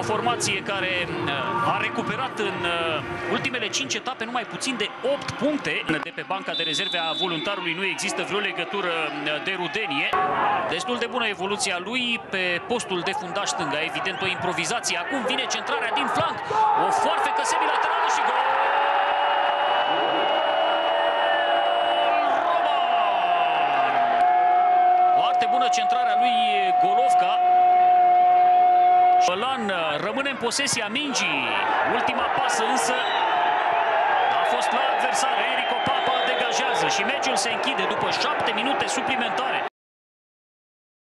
formație care a recuperat în ultimele 5 etape numai puțin de 8 puncte. De pe banca de rezerve a voluntarului nu există vreo legătură de rudenie. Destul de bună evoluția lui pe postul de fundaș stânga. Evident o improvizație. Acum vine centrarea din flanc. O foarfecă semilaterală și gol! Foarte bună centrarea lui Golovca. Șolan rămâne în posesia mingii. Ultima pasă însă a fost la adversar. Enrico Papa degajează și meciul se închide după 7 minute suplimentare.